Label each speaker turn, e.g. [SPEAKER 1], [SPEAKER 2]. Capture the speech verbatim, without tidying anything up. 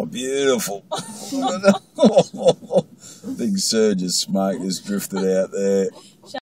[SPEAKER 1] Oh, beautiful. Big surge of smoke just drifted out there.